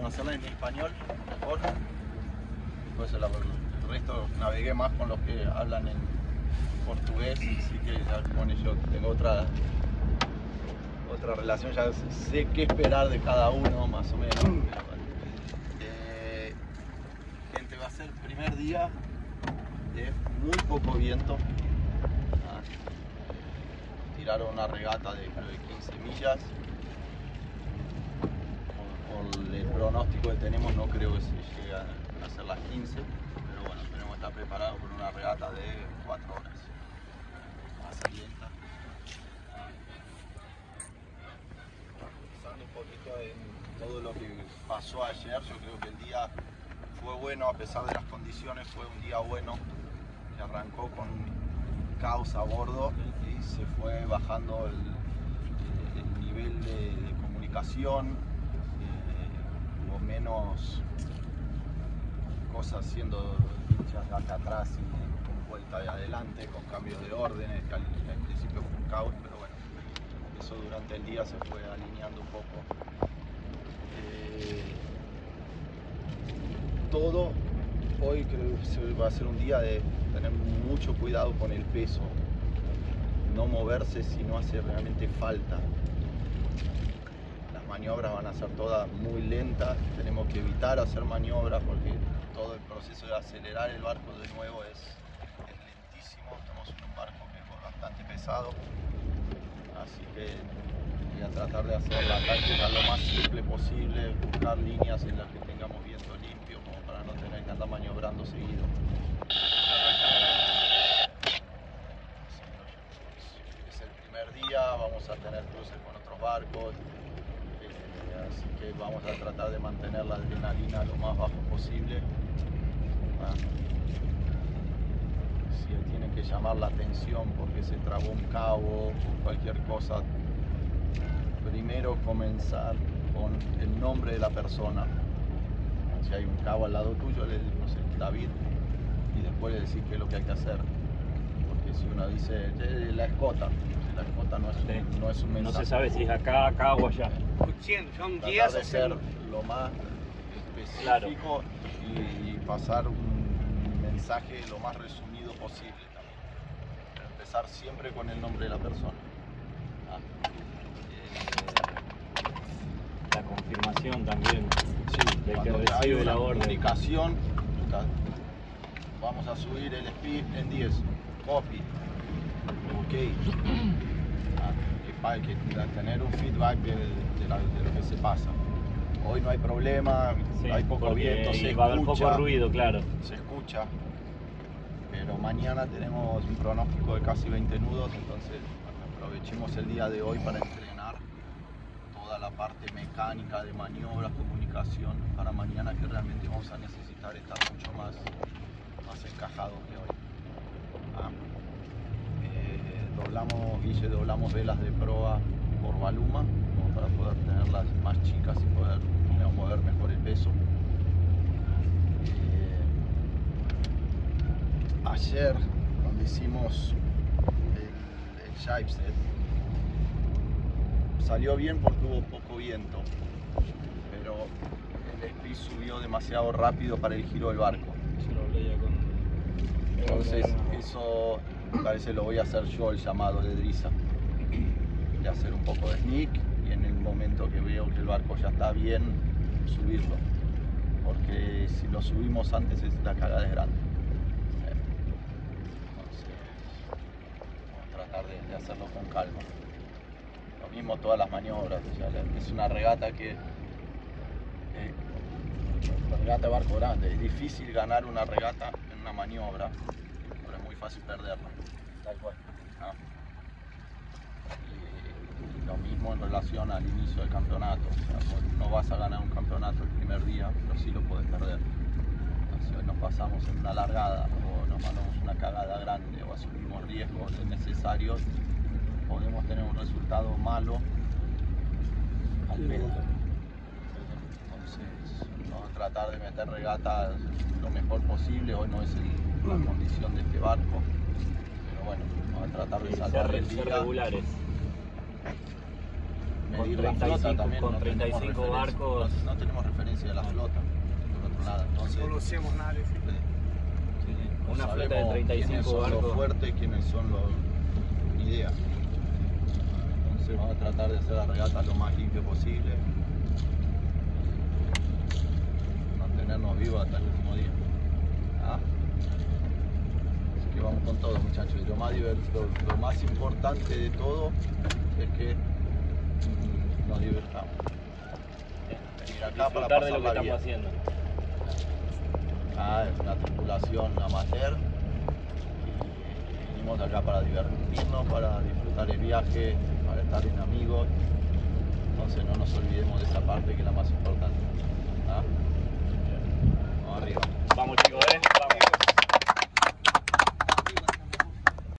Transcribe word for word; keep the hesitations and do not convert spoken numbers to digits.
en hacerla en español, mejor. Después el, el resto navegué más con los que hablan en portugués, así que ya con ellos tengo otra, otra relación, ya sé qué esperar de cada uno más o menos. Pero, bueno. eh, gente, va a ser el primer día de muy poco viento. Ah, tiraron una regata de, creo, de quince millas. Por, por el pronóstico que tenemos no creo que se llegue a hacer las quince, pero bueno, tenemos que estar preparados por una regata de cuatro horas. Va a ser lenta. Pensando un poquito en todo lo que pasó ayer, yo creo que el día fue bueno a pesar de las condiciones, fue un día bueno que arrancó con caos a bordo y se fue bajando el, el nivel de, de comunicación, eh, hubo menos cosas siendo dichas de acá atrás y con vuelta de adelante, con cambios de órdenes, que al, que al principio fue un caos, pero bueno, eso durante el día se fue alineando un poco. Eh, todo hoy creo que va a ser un día de tener mucho cuidado con el peso, no moverse si no hace realmente falta. Las maniobras van a ser todas muy lentas, tenemos que evitar hacer maniobras porque todo el proceso de acelerar el barco de nuevo es, es lentísimo. Estamos en un barco que es bastante pesado, así que voy a tratar de hacer la táctica lo más simple posible, buscar líneas en las que tengamos viento limpio como para no tener que andar maniobrando seguido. Es el primer día, vamos a tener cruces con otros barcos, eh, así que vamos a tratar de mantener la adrenalina lo más bajo posible. Ah, si tienen que llamar la atención porque se trabó un cabo o cualquier cosa, primero comenzar con el nombre de la persona. Si hay un cabo al lado tuyo, le no sé, David, y después le decís qué es lo que hay que hacer. Porque si uno dice eh, la escota, la escota no es, sí. un, no es un mensaje. No se sabe si es acá, acá o allá. Son Tratar días de ser lo más específico, claro, y, y pasar un mensaje lo más resumido posible también. Pero empezar siempre con el nombre de la persona. Ah. La confirmación también, sí, del que cuando hay recibe una la orden. comunicación, vamos a subir el speed en diez, copy, ok. Ah, hay que tener un feedback de, de, la, de lo que se pasa. Hoy no hay problema, sí, hay poco viento, se va escucha, a haber poco ruido, claro. Se escucha, pero mañana tenemos un pronóstico de casi veinte nudos, entonces aprovechemos el día de hoy para entrenar toda la parte mecánica de maniobras, comunicación, para mañana que realmente vamos a necesitar estar mucho más, más encajados que hoy. Ah, eh, doblamos, Guille, doblamos velas de proa por baluma, como para poder tenerlas más chicas y poder digamos, mover mejor el peso. Eh, ayer, cuando hicimos el, el jibe set, salió bien porque hubo poco viento, pero el speed subió demasiado rápido para el giro del barco. Entonces eso me parece lo voy a hacer yo, el llamado de Drisa, de hacer un poco de sneak y en el momento que veo que el barco ya está bien, subirlo, porque si lo subimos antes es la cagada es grande. Entonces vamos a tratar de, de hacerlo con calma. Lo mismo todas las maniobras, o sea, es una regata que eh, la regata de barco grande, es difícil ganar una regata en una maniobra, pero es muy fácil perderla, tal cual, ¿no? Y, y lo mismo en relación al inicio del campeonato, o sea, no vas a ganar un campeonato el primer día, pero sí lo puedes perder. Si hoy nos pasamos en una largada o nos mandamos una cagada grande o asumimos riesgos innecesarios, podemos tener un resultado malo al pedo. Entonces vamos a tratar de meter regatas lo mejor posible. Hoy no es el, la condición de este barco, pero bueno, vamos a tratar de sí, salvar ser, el ser día. regulares. medir con la treinta y flota cinco también. con no treinta y tenemos cinco referencia, barcos. No, no tenemos referencia de la flota, por otro lado. Entonces, No conocemos nada de eso. sí, sí, no Una flota de sabemos treinta y cinco quiénes son barcos. los fuertes y quiénes son los... Ni idea. Entonces vamos a tratar de hacer la regata lo más limpio posible. Mantenernos vivos hasta el último día. ¿Ah? Así que vamos con todo, muchachos. Y lo más, divert- lo, lo más importante de todo es que mm, nos divertamos. Venir acá para Disfrutar de lo que pasarla estamos bien. haciendo. Ah, es una tripulación amateur y venimos acá para divertirnos, para disfrutar el viaje, para estar en amigos. Entonces no nos olvidemos de esa parte que es la más importante. ¿Ah? Vamos arriba. Vamos chicos, ¿eh? Vamos.